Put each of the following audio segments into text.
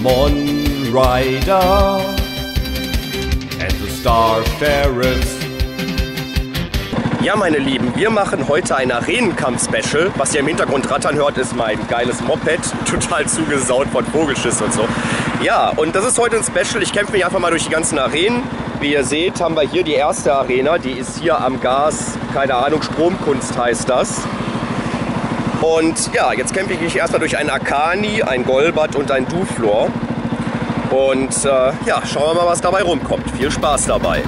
Pokémon Rider and the Star Sheriffs. Ja, meine Lieben, wir machen heute ein Arenenkampf-Special. Was ihr im Hintergrund rattern hört, ist mein geiles Moped, total zugesaut von Vogelschiss und so. Ja, und das ist heute ein Special. Ich kämpfe mich einfach mal durch die ganzen Arenen. Wie ihr seht, haben wir hier die erste Arena. Die ist hier am Gas, keine Ahnung, Stromkunst heißt das. Und ja, jetzt kämpfe ich mich erstmal durch einen Akani, ein Golbat und ein Duflor. Und ja, schauen wir mal, was dabei rumkommt. Viel Spaß dabei.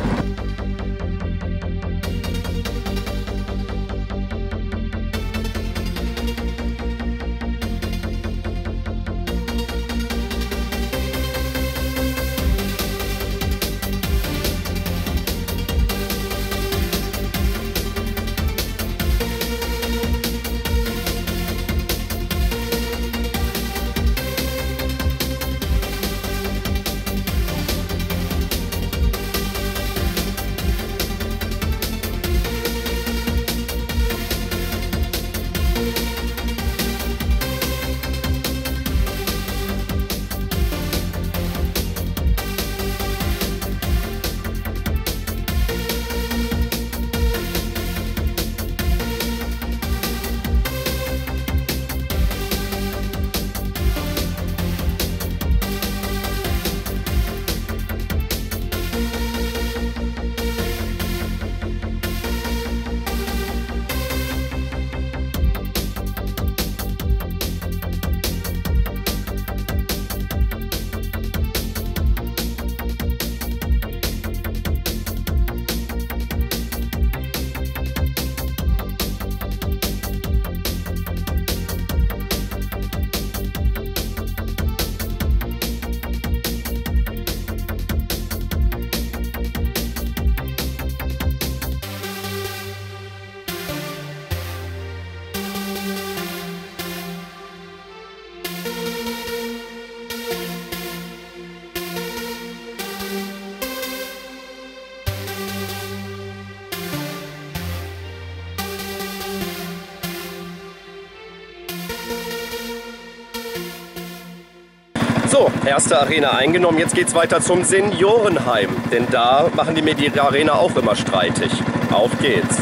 So, erste Arena eingenommen, jetzt geht's weiter zum Seniorenheim, denn da machen die mir die Arena auch immer streitig. Auf geht's.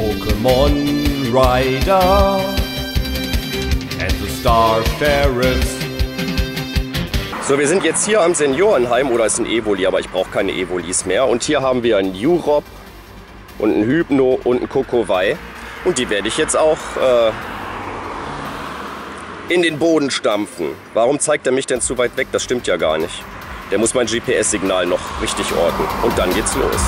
Pokémon Rider and the Star Sheriffs. So, wir sind jetzt hier am Seniorenheim, oder ist ein Evoli, aber ich brauche keine Evolis mehr. Und hier haben wir einen Jurop und einen Hypno und einen Kokowai. Und die werde ich jetzt auch in den Boden stampfen. Warum zeigt er mich denn zu weit weg? Das stimmt ja gar nicht. Der muss mein GPS-Signal noch richtig orten. Und dann geht's los.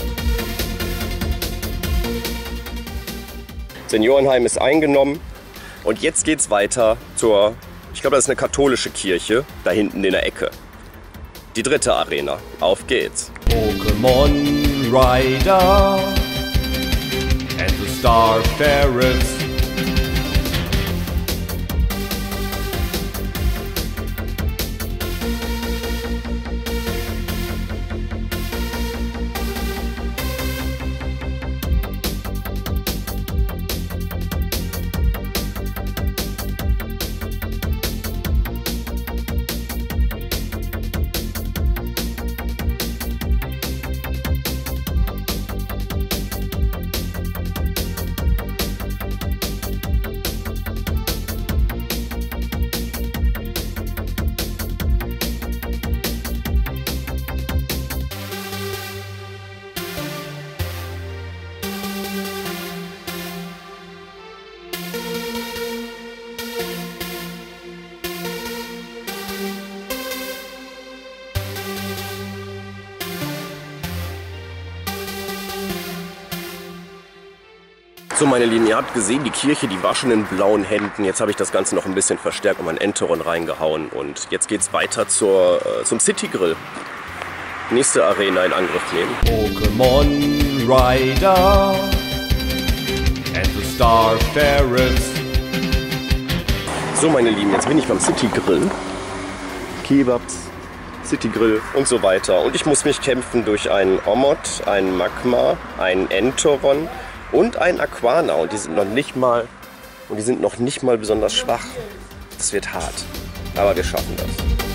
Seniorenheim ist eingenommen. Und jetzt geht's weiter zur, ich glaube, das ist eine katholische Kirche, da hinten in der Ecke. Die dritte Arena. Auf geht's. Pokémon Rider and the Star Sheriffs. So, meine Lieben, ihr habt gesehen, die Kirche, die war schon in blauen Händen. Jetzt habe ich das Ganze noch ein bisschen verstärkt und mein Enteron reingehauen. Und jetzt geht es weiter zum City Grill. Nächste Arena in Angriff nehmen. Pokémon Rider and the Star Sheriffs. So, meine Lieben, jetzt bin ich beim City Grill. Kebabs, City Grill und so weiter. Und ich muss mich kämpfen durch einen Omod, einen Magma, einen Enteron und ein Aquana, und die sind noch nicht mal besonders schwach. Das wird hart, aber wir schaffen das.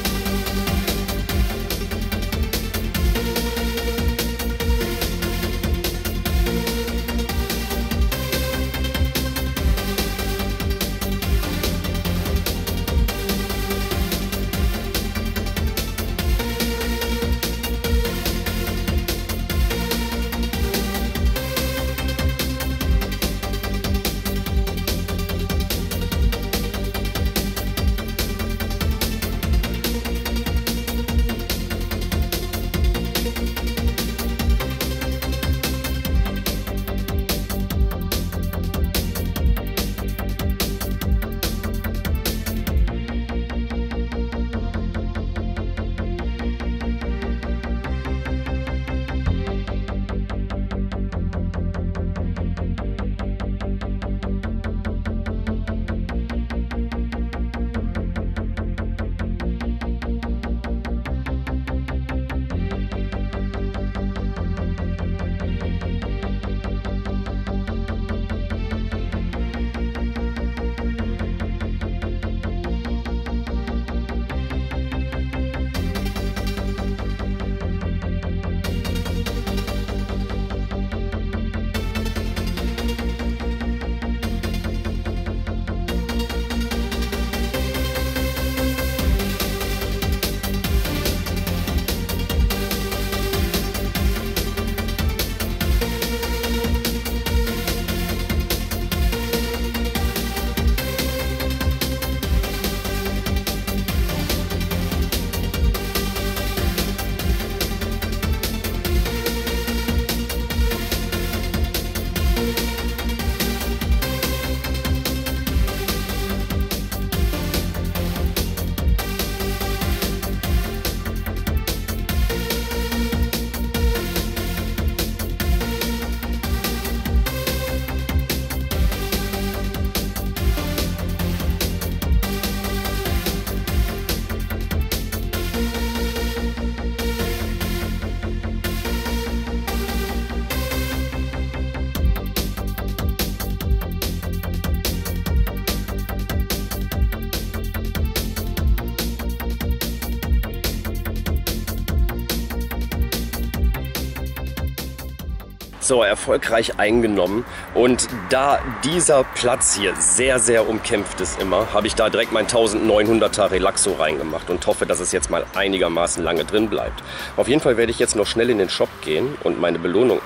So, erfolgreich eingenommen. Und da dieser Platz hier sehr, sehr umkämpft ist immer, habe ich da direkt mein 1900er Relaxo reingemacht und hoffe, dass es jetzt mal einigermaßen lange drin bleibt. Auf jeden Fall werde ich jetzt noch schnell in den Shop gehen und meine Belohnung...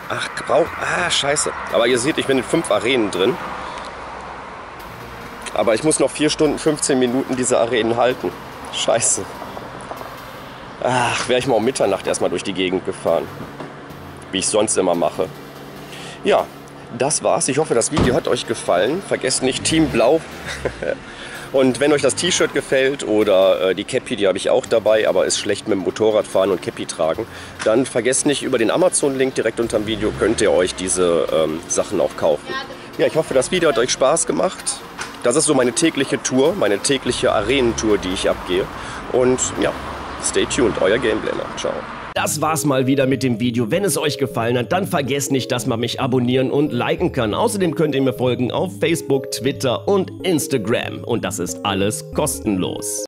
scheiße. Aber ihr seht, ich bin in 5 Arenen drin. Aber ich muss noch 4 Stunden, 15 Minuten diese Arenen halten. Scheiße. Wäre ich mal um Mitternacht erstmal durch die Gegend gefahren. Wie ich sonst immer mache. Ja, das war's. Ich hoffe, das Video hat euch gefallen. Vergesst nicht Team Blau. Und wenn euch das T-Shirt gefällt oder die Cappy, die habe ich auch dabei, aber ist schlecht mit dem Motorradfahren und Cappy tragen, dann vergesst nicht, über den Amazon-Link direkt unter dem Video könnt ihr euch diese Sachen auch kaufen. Ja, ich hoffe, das Video hat euch Spaß gemacht. Das ist so meine tägliche Tour, meine tägliche Arenentour, die ich abgehe. Und ja, stay tuned, euer Gameblamer. Ciao. Das war's mal wieder mit dem Video. Wenn es euch gefallen hat, dann vergesst nicht, dass man mich abonnieren und liken kann. Außerdem könnt ihr mir folgen auf Facebook, Twitter und Instagram. Und das ist alles kostenlos.